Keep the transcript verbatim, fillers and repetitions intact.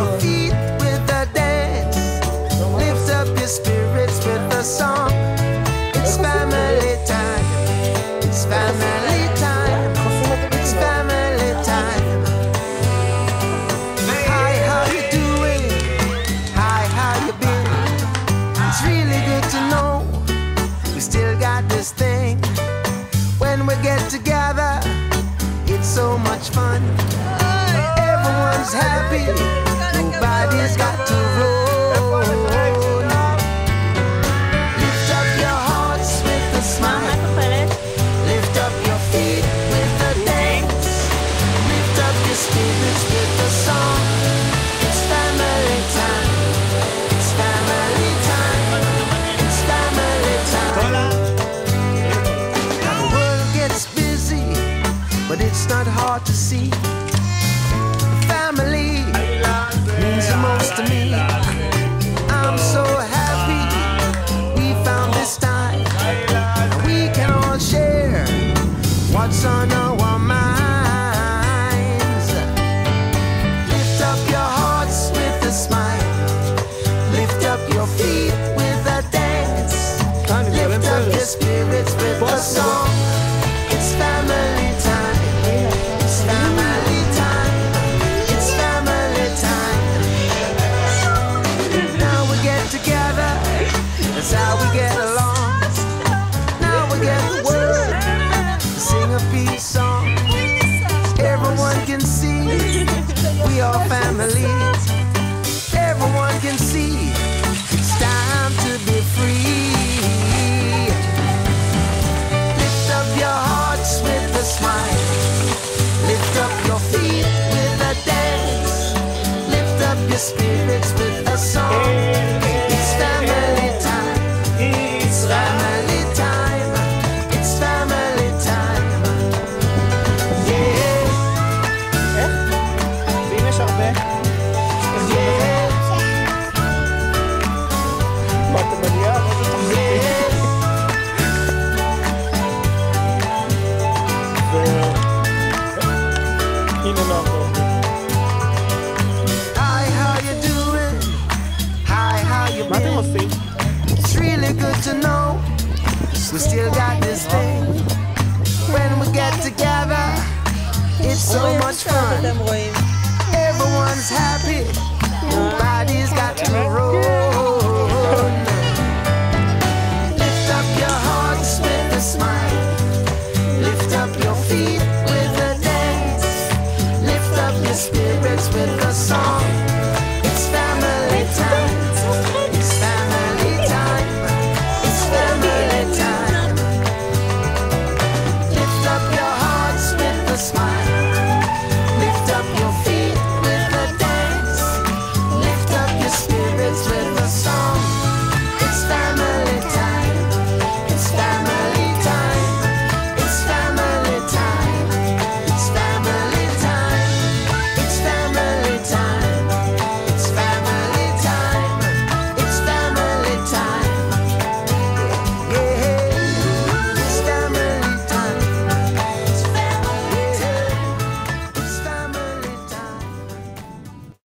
your feet with a dance. Lift up your spirits with a song. It's family time. It's family time. It's family time. Hi, how you doing? Hi, how you been? It's really good to know we still got this thing. When we get together, it's so much fun. Everyone's happy. Nobody's got to roll. Lift up your hearts with a smile. Lift up your feet with a dance. Lift up your spirits with a song. It's family time. It's family time. It's family time. Now the world gets busy, but it's not hard to see. Family means the most to me. I'm so happy we found this time. We can all share what's on our minds. Lift up your hearts with a smile. Lift up your feet with a dance. Lift up your spirits with a song. It's family time. It's family time. It's family time. Now we get together. That's how we get along. Now we get the word to sing a peace song. Everyone can see we are family. Everyone can see it's time to be free. Lift up your hearts with a smile. Lift up your feet with a dance. Lift up your spirits with a song. It's family time. It's family time. It's family time. Yeah. ואם יש הרבה, Yeah. מה אתה מגיע? הנה נעבור. Hi, how you doing? Hi, how you מה אתם been? עושים? It's really good to know we still got this thing. When we get together, it's so much fun. אתם רואים? Everyone's happy.